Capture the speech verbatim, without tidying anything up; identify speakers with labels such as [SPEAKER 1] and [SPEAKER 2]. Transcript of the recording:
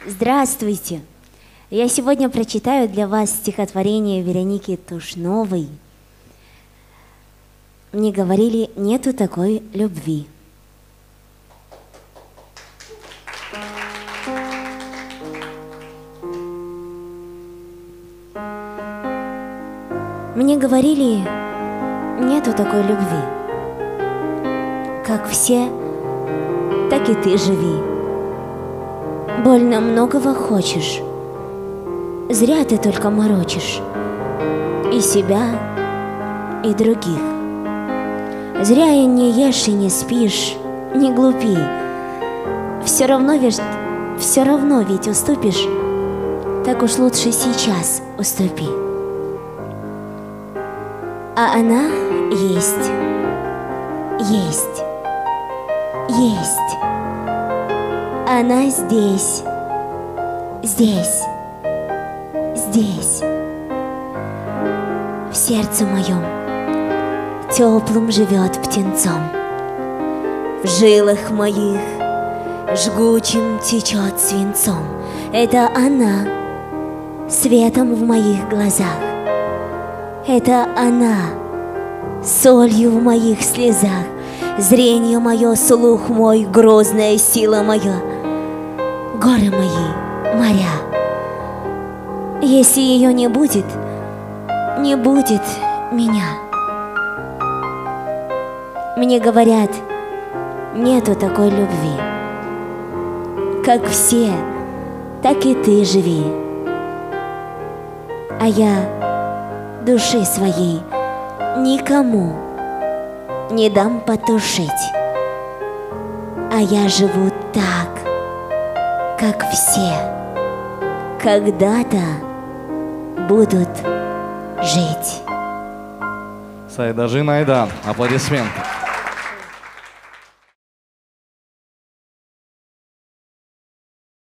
[SPEAKER 1] Здравствуйте! Я сегодня прочитаю для вас стихотворение Вероники Тушновой. Мне говорили, нету такой любви. Мне говорили, нету такой любви. Как все, так и ты живи. Больно многого хочешь, зря ты только морочишь и себя, и других. Зря и не ешь, и не спишь, не глупи. Все равно ведь, все равно ведь уступишь, так уж лучше сейчас уступи. А она есть, есть, есть. Она здесь, здесь, здесь. В сердце моем теплым живет птенцом, в жилах моих жгучим течет свинцом. Это она светом в моих глазах. Это она солью в моих слезах. Зрение мое, слух мой, грозная сила моя, горы мои, моря. Если ее не будет, не будет меня. Мне говорят, нету такой любви. Как все, так и ты живи. А я души своей никому не дам потушить. А я живу так, как все когда-то будут жить.
[SPEAKER 2] Сайдажин Айдан. Аплодисменты.